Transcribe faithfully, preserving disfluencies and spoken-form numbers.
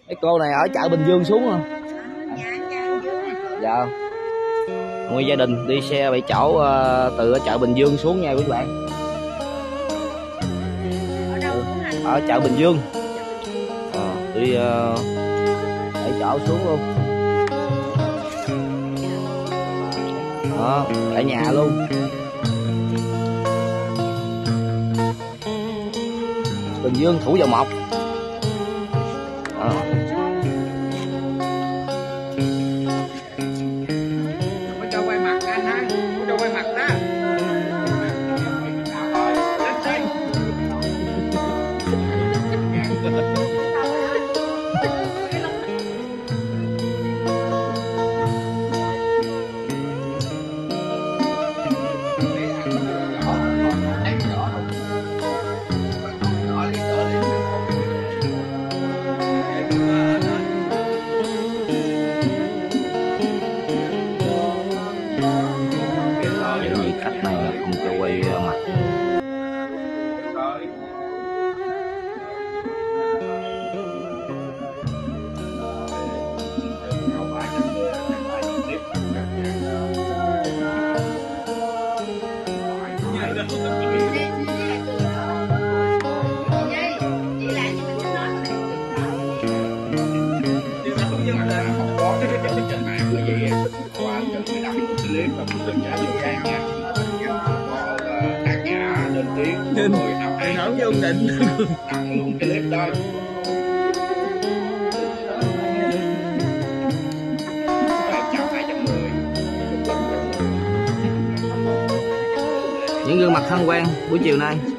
Cái cô này ở chợ Bình Dương xuống hả? Dạ. Nguyên gia đình đi xe bảy chỗ uh, từ ở chợ Bình Dương xuống nha quý bạn. Ở chợ Bình Dương. À, đi uh, bảy chỗ xuống luôn. Đó, ở nhà luôn. Bình Dương Thủ Dầu Một. À. Cho quay mặt anh ha, cho quay mặt đó. Khách này không cho quay mặt. Nên không vô định tặng luôn cái clip đó. Những gương mặt thân quen buổi chiều nay.